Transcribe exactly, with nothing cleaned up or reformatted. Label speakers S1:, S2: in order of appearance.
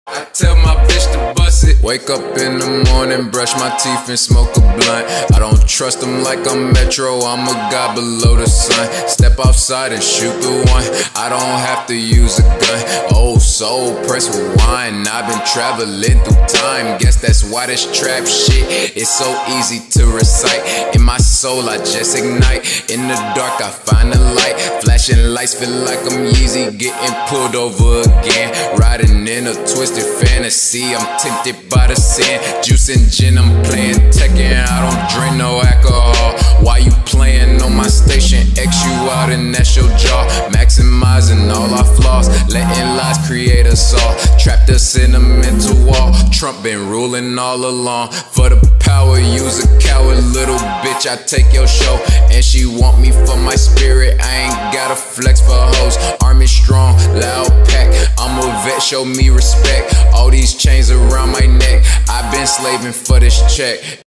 S1: I tell my bitch to bust it. Wake up in the morning, brush my teeth and smoke a blunt. I don't trust them like I'm Metro, I'm a god below the sun. Step outside and shoot the one, I don't have to use a gun. Oh, soul, press rewind, I've been traveling through time. Guess that's why this trap shit is so easy to recite. In my soul I just ignite, in the dark I find the light. Flashing lights feel like I'm Yeezy, getting pulled over again. Riding in a twisted fantasy, I'm tempted by the sin. Juice and gin, I'm playing Tekken, I don't drink no alcohol. Why you playing on my station? X you out and that's your jaw. Maximizing all our flaws, letting lies create us all. Trapped us in a mental wall. Trump been ruling all along. For the power, use a coward, little bitch. I take your show, and she want me for my spirit. I ain't gotta flex for hoes. Army strong, loud pack. I'm a vet, show me respect. All these chains around my neck, I've been slaving for this check.